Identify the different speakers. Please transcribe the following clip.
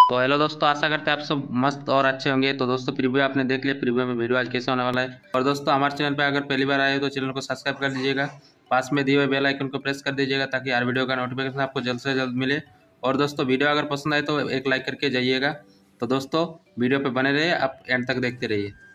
Speaker 1: तो हेलो दोस्तों, आशा करते हैं आप सब मस्त और अच्छे होंगे। तो दोस्तों, प्रीव्यू आपने देख लिया। प्रीव्यू में वीडियो आज कैसे होने वाला है। और दोस्तों, हमारे चैनल पर अगर पहली बार आए हो तो चैनल को सब्सक्राइब कर दीजिएगा। पास में दिए हुए बेल आइकन को प्रेस कर दीजिएगा ताकि हर वीडियो का नोटिफिकेशन आपको जल्द से जल्द मिले। और दोस्तों, वीडियो अगर पसंद आए तो एक लाइक करके जाइएगा। तो दोस्तों, वीडियो पे बने रहिए, आप एंड तक देखते रहिए।